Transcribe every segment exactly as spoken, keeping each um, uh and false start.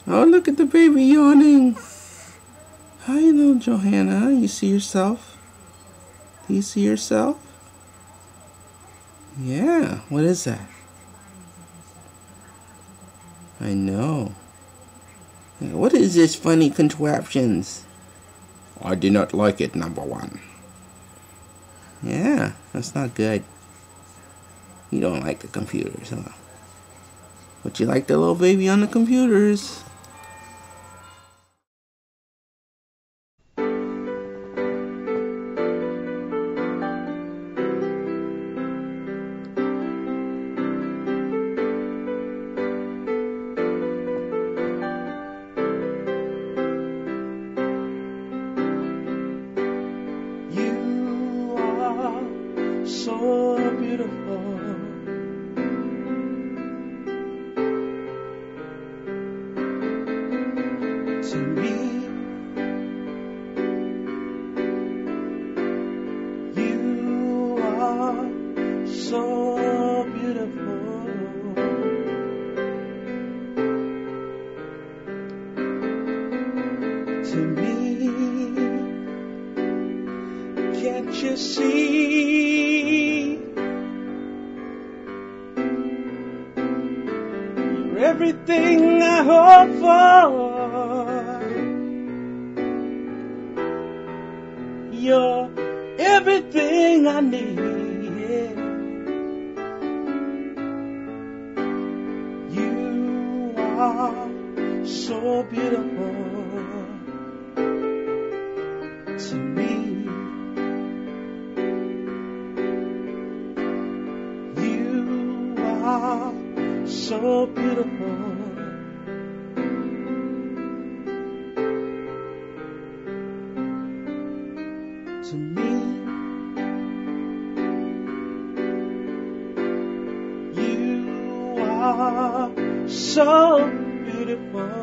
Oh, look at the baby yawning. Hi, little Johanna. You see yourself? Do you see yourself? Yeah. What is that? I know. What is this funny contraptions? I do not like it, number one. Yeah, that's not good. You don't like the computers, huh? But you like the little baby on the computers. So beautiful, to me. You are so beautiful, to me. Can't you see? You're everything I hope for. You're everything I need. You are so beautiful to me. So beautiful to me. You are so beautiful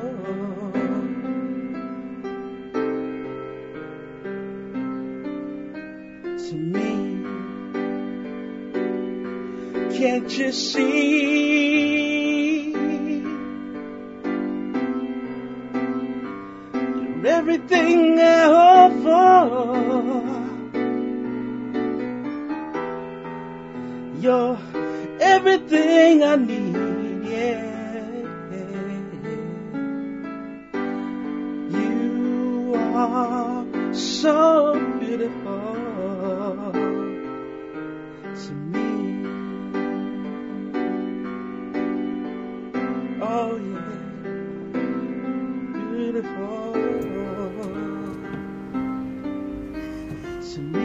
to me. Can't you see? Everything I hope for, you're everything I need, yeah. You are so beautiful to me. Oh yeah, beautiful to me.